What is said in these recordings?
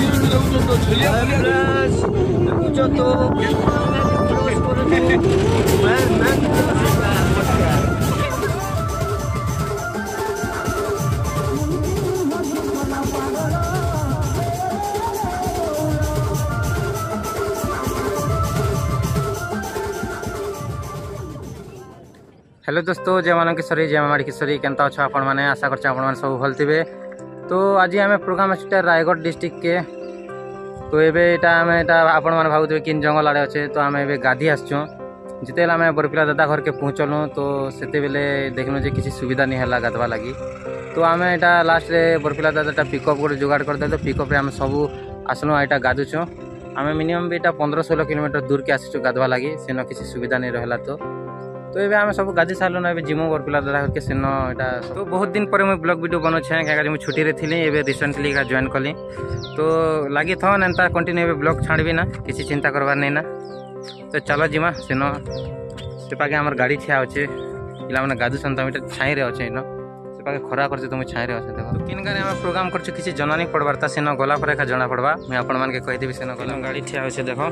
Hello दोस्तों, जय मान किशोरी, जय माड़ी किशोरी। केनता अच्छा आपण मैंने आशा कर सब भल थे। तो आज आम प्रोग्राम अच्छे रायगढ़ डिस्ट्रिक्ट के। तो ये आपण मैंने भावुवे कि जंगल आड़े अच्छे। तो आम ए गाधी आसचु जिते आम बरपिला दादा घर के पहुँचलु। तो से बेले देखनु जे किसी सुविधा नहीं है गाधवा लगी। तो आम यहाँ लास्ट बरपिला दादा पिकअप गोटे जुगाड़ करदे। तो पिकअप आम सब आसलु यहाँ गाधुचु। आम मिनिमम भी 15-16 किलोमीटर दूर के आसीचु गाधवा लगी। सेन किसी सुविधा नहीं रहा। तो ये आम सब गाधी सारू ना जिमु बरपिला दादा करके सेन यहाँ। तो बहुत दिन पर मुझे ब्लॉग वीडियो बनाऊे क्या मुझे छुट्टी रे थी। ये रिसेंटली जॉइन कली। तो लगी था एंता कंटिन्यू ब्लॉग छाड़बी ना, किसी चिंता करवार नहीं ना। तो चलो जिमा सेन से पाके आम गाड़ी ठिया अच्छे। पिला मैंने गाधुसन तो छाई अच्छे इन से पाके खरा कर तुम छाई अच्छे। देख तो किन गाड़ी आम प्रोग्राम कर किसी जना नहीं पड़बार। ता सेन गला पर एका जना पड़वा। मुझे आपण मान के कहीदेवी सेन गला गाड़ी ठिया अच्छे। देख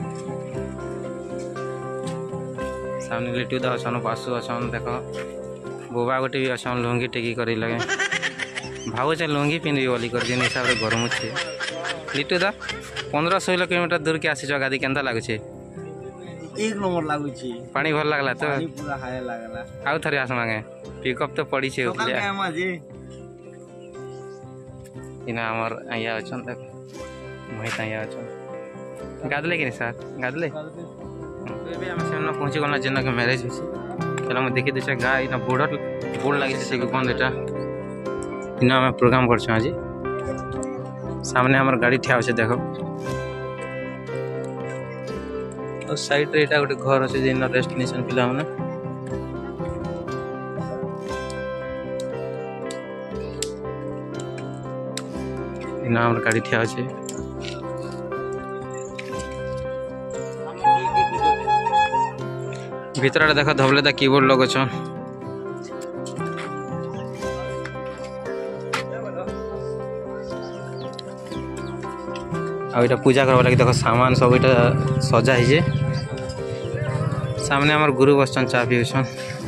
सामने लिट्टू दा अछन, पासु अछन। देख बोबा गोटे भी अछन लुंगी टेकी करी लगे। भावुचे लुंगी पिंधि बोली कर दिन हिसाब से गरम अच्छे। लिट्टू दा 15-16 किलोमीटर दूर के आसी गाधी केनता लगुचे? एक नंबर लगुचे। पानी भल लगला तो पूरा हाय लागला। आउ थरे आस मांगे पिकअप तो पड़ी छे उठले। इना हमर आया अछन। देख मोहित आया अछन। गादले कि सर गादले भी आम से पहुँची गला जेन के मैरेज हो। चलो मैं देखी देखे गाँ इना बोर्ड लगी से कौन एटा इना आम प्रोग्राम कर आज। सामने हमार गाड़ी ठिया अच्छे। देख और साइड रे एटा गोटे घर अच्छे जेन डेस्टिनेशन पिला माने। इना हमार गाड़ी ठिया अच्छे। भीतर देख धबले दा कीबोर्ड लोग अच्छा। आ पूजा करवा लगी। देख सामान सब इटा सजा है। सामने हमार गुरु बसन चा पीछन।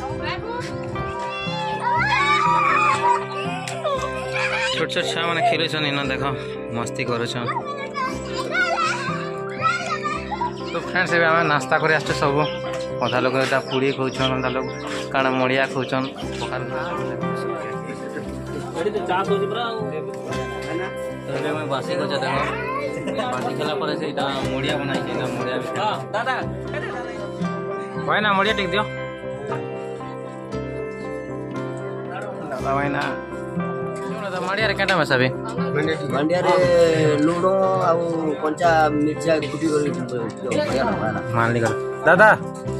छोट छोट छुआ मैंने खेलुन इन देख मस्ती कर। तो फ्रेंड्स ए आम नास्ता कर आस सब। अधा लोग पूड़ी खाऊन, अधा लोग काण मड़िया खाऊन। बासी गजा देख बासी खेला मुड़िया बनाई मुड़िया भाई ना मुड़िया टिक दियो दादा भाई ना मड़िया केटा में सभी मंडिया रे लूणो आ कंचा मिर्चा कुटी कर मान ली दादा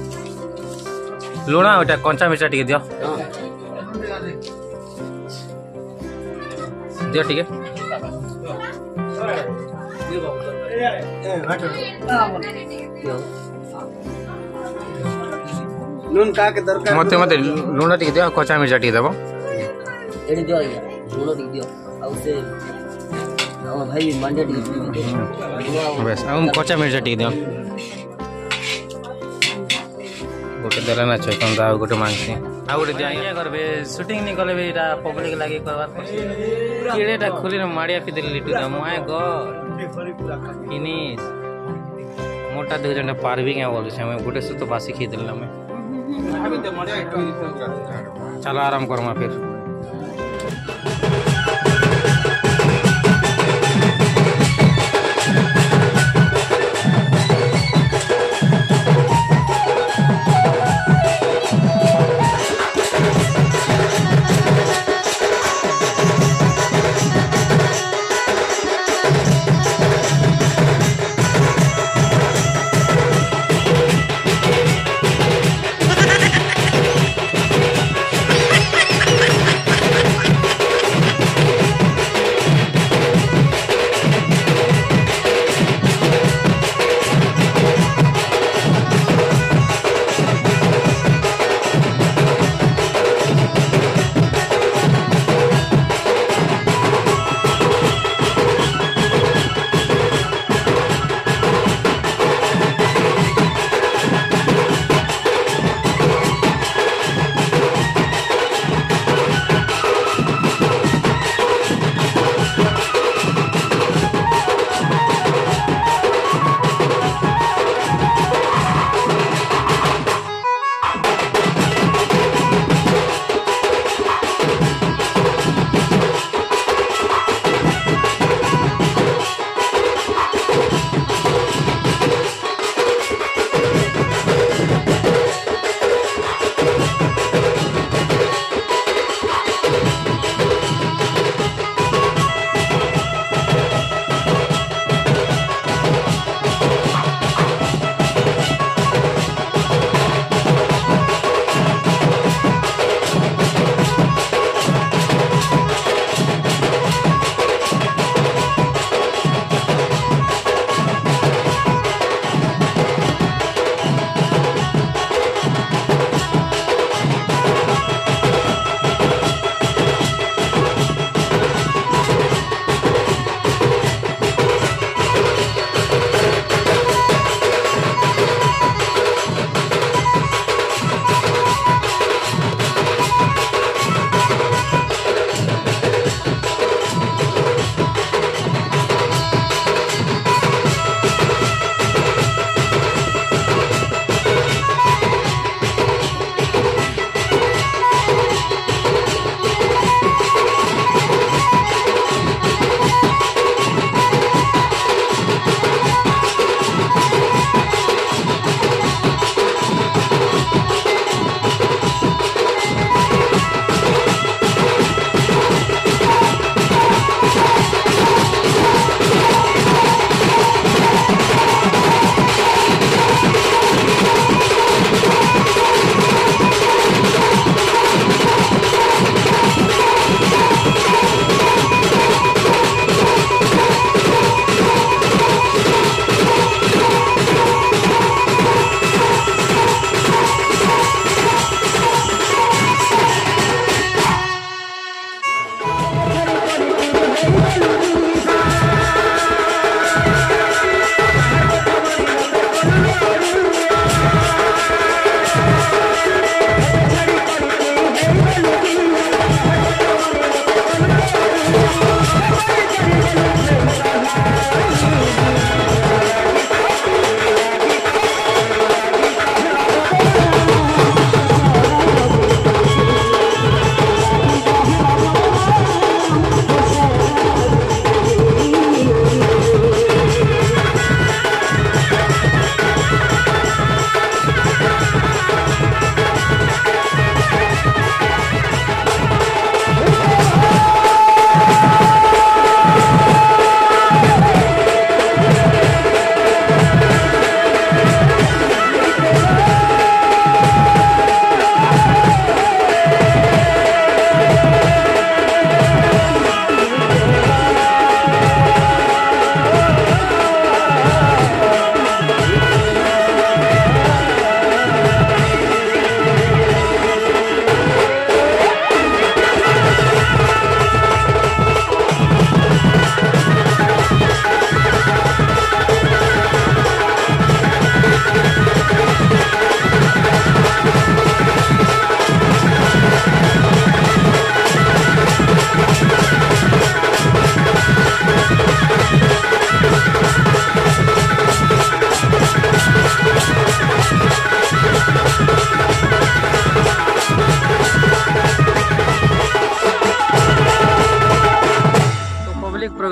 लुणा ओटा कंचा मिर्चा टिके दियो दियो ठीक है। लून का के दरकार मते मते लुणा टिके दियो, कंचा मिर्चा टिके देबो। एडी दियो या लूणो टिके दियो आ उसे हम भाई मंडिया टिके दियो बस हम कंचा मिर्चा टिके दियो। गोटे देला ना चकंदा गोटे मांगसी आ गोटे दिया करबे। शूटिंग नहीं कले भी पब्लिक लागे करबार कीड़ेटा खुली माड़िया पी देली लिट्टू दा। माय गॉड फिनिश मोटा 2 घंटा पार भी क्या बोल छे। गोटे से तो बासी खी देला मैं। चलो आराम करमा फिर।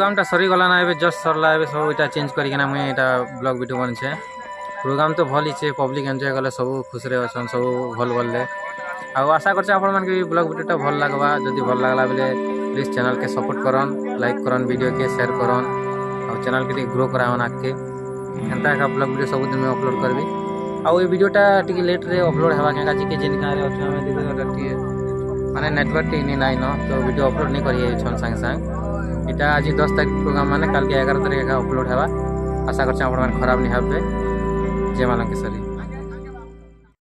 प्रोग्रामटा सरीगला ना ए जस्ट सरला ए सब इटा चेंज करिकना मुझे इटा ब्लॉग वीडियो बनछे प्रोग्राम तो भल ही पब्लिक एंजॉय कले सब खुश रहे अछन सब भल बोलले आशा करछे आपण मन के ब्लॉग वीडियोटा भल लागबा जदि भल लागला बेले प्लीज चैनल के सपोर्ट करन लाइक करन वीडियो के शेयर करन और चैनल के ग्रो करावन आके एंता का ब्लॉग वीडियो सब दिन में अपलोड करबी आउ ये वीडियोटा टिके लेट रे अपलोड हेबा के काजी के जिन गारे अछि हमें दिबे माने नेटवर्क टी नहीं नाइन तो वीडियो अपलोड नहीं करिए छन संग संग इटा आज 10 तारीख प्रोग्राम माने कल के 11 तारीख का अपलोड हेबा आशा करछे आपण मन खराब नहीं हेबे जय मां लंकेश्वरी।